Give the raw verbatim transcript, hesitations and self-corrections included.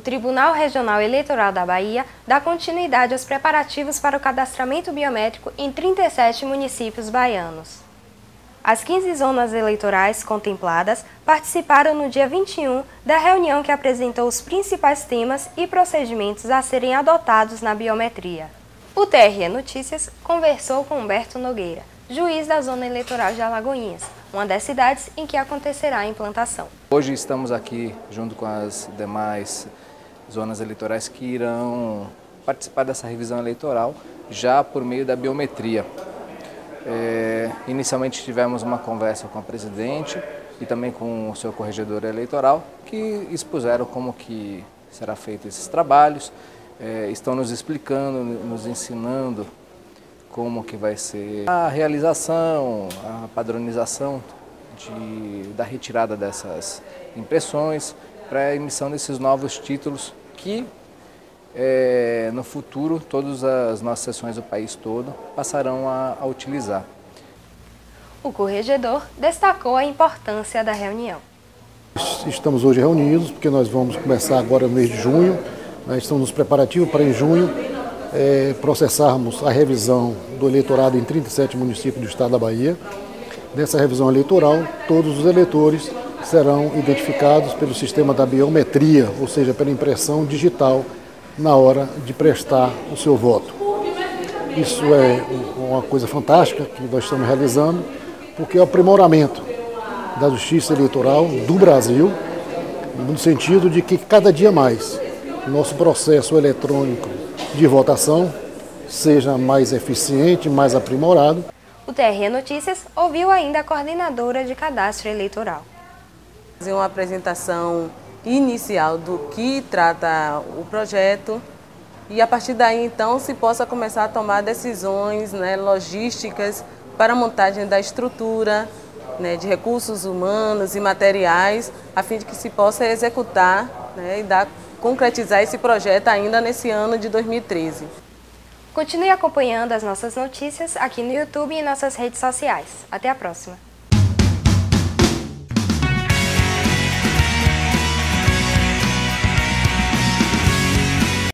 Tribunal Regional Eleitoral da Bahia dá continuidade aos preparativos para o cadastramento biométrico em trinta e sete municípios baianos. As quinze zonas eleitorais contempladas participaram no dia vinte e um da reunião que apresentou os principais temas e procedimentos a serem adotados na biometria. O T R E Notícias conversou com Humberto Nogueira, juiz da Zona Eleitoral de Alagoinhas, uma das cidades em que acontecerá a implantação. Hoje estamos aqui junto com as demais zonas eleitorais que irão participar dessa revisão eleitoral já por meio da biometria. É, inicialmente tivemos uma conversa com a presidente e também com o seu corregedor eleitoral, que expuseram como que será feito esses trabalhos, é, estão nos explicando, nos ensinando como que vai ser a realização, a padronização de, da retirada dessas impressões para a emissão desses novos títulos que É, no futuro, todas as nossas seções do país todo passarão a, a utilizar. O corregedor destacou a importância da reunião. Estamos hoje reunidos porque nós vamos começar agora no mês de junho, nós estamos nos preparativos para em junho é, processarmos a revisão do eleitorado em trinta e sete municípios do estado da Bahia. Nessa revisão eleitoral, todos os eleitores serão identificados pelo sistema da biometria, ou seja, pela impressão digital, na hora de prestar o seu voto. Isso é uma coisa fantástica que nós estamos realizando, porque é o aprimoramento da justiça eleitoral do Brasil, no sentido de que cada dia mais o nosso processo eletrônico de votação seja mais eficiente, mais aprimorado. O T R E Notícias ouviu ainda a coordenadora de cadastro eleitoral. Fazer uma apresentação inicial do que trata o projeto e a partir daí então se possa começar a tomar decisões, né, logísticas para a montagem da estrutura, né, de recursos humanos e materiais, a fim de que se possa executar, né, e dar, concretizar esse projeto ainda nesse ano de dois mil e treze. Continue acompanhando as nossas notícias aqui no YouTube e em nossas redes sociais. Até a próxima!